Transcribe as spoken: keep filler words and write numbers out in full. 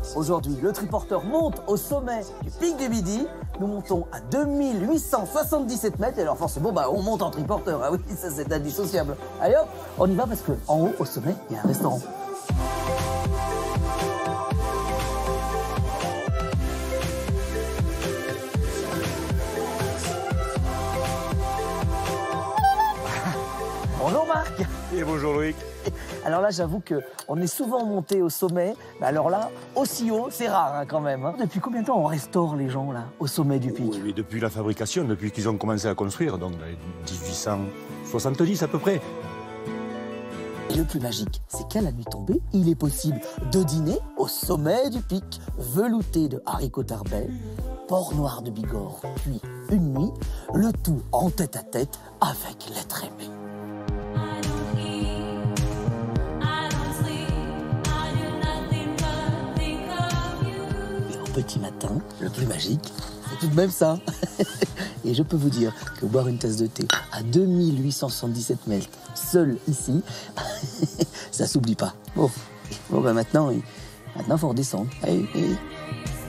Aujourd'hui, le triporteur monte au sommet du pic du Midi. Nous montons à deux mille huit cent soixante-dix-sept mètres. Et alors forcément, bah, on monte en triporteur. Ah oui, ça c'est indissociable. Allez hop, on y va parce qu'en haut, au sommet, il y a un restaurant. Bonjour Marc. Et bonjour Loïc. Alors là, j'avoue qu'on est souvent monté au sommet. Mais alors là, aussi haut, c'est rare hein, quand même. Hein. Depuis combien de temps on restaure les gens là, au sommet du pic? Oui, depuis la fabrication, depuis qu'ils ont commencé à construire, donc dans les dix-huit cent soixante-dix à peu près. Et le plus magique, c'est qu'à la nuit tombée, il est possible de dîner au sommet du pic, velouté de haricots tarbais, port noir de Bigorre, puis une nuit, le tout en tête à tête avec l'être aimé. Petit matin, le plus magique, c'est tout de même ça. Et je peux vous dire que boire une tasse de thé à deux mille huit cent soixante-dix-sept mètres, seul ici, ça s'oublie pas. Bon, bon ben maintenant, maintenant faut redescendre. Allez, allez.